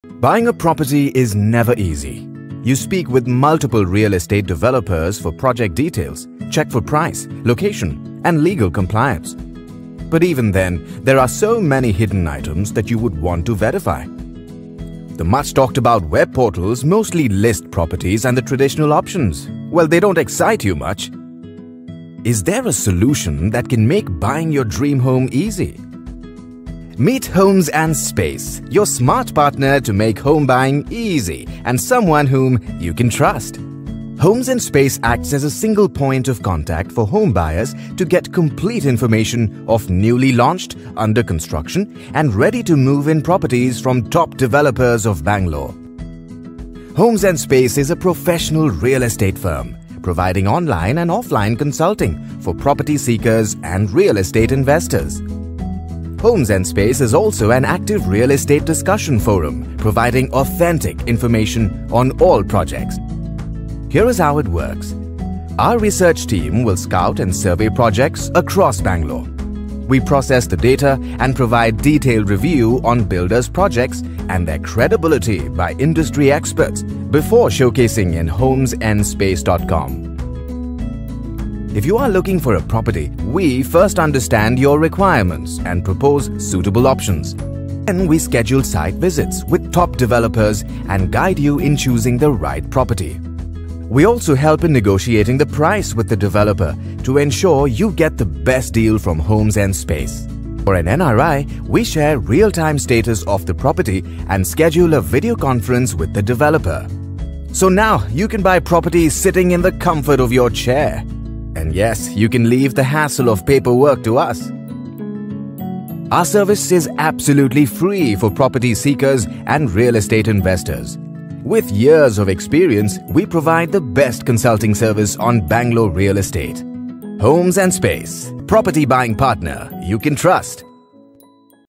Buying a property is never easy. You speak with multiple real estate developers for project details, check for price, location, and legal compliance. But even then, there are so many hidden items that you would want to verify. The much talked about web portals mostly list properties and the traditional options. Well, they don't excite you much. Is there a solution that can make buying your dream home easy? Meet Homes and Space, your smart partner to make home buying easy and someone whom you can trust. Homes and Space acts as a single point of contact for home buyers to get complete information of newly launched, under construction, and ready to move in properties from top developers of Bangalore. Homes and Space is a professional real estate firm providing online and offline consulting for property seekers and real estate investors. Homes and Space is also an active real estate discussion forum, providing authentic information on all projects. Here is how it works. Our research team will scout and survey projects across Bangalore. We process the data and provide detailed review on builders' projects and their credibility by industry experts before showcasing in homesandspace.com. If you are looking for a property, we first understand your requirements and propose suitable options. Then we schedule site visits with top developers and guide you in choosing the right property. We also help in negotiating the price with the developer to ensure you get the best deal from Homes and Space. For an NRI, we share real-time status of the property and schedule a video conference with the developer. So now you can buy properties sitting in the comfort of your chair. And yes, you can leave the hassle of paperwork to us. Our service is absolutely free for property seekers and real estate investors. With years of experience, we provide the best consulting service on Bangalore real estate. Homes and Space, property buying partner you can trust.